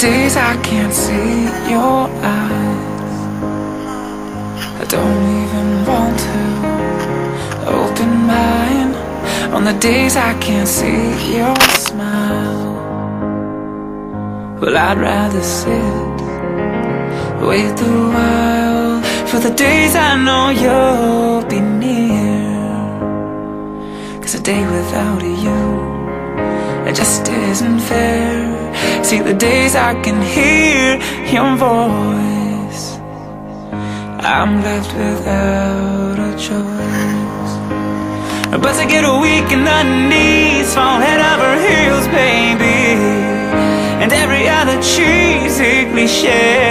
days I can't see your eyes, I don't even want to open mine. On the days I can't see your smile, well, I'd rather sit, wait a while for the days I know you'll be near. 'Cause a day without you, it just isn't fair. See, the days I can hear your voice, I'm left without a choice. But to get weak in the knees, fall head over heels, baby, and every other cheesy cliche,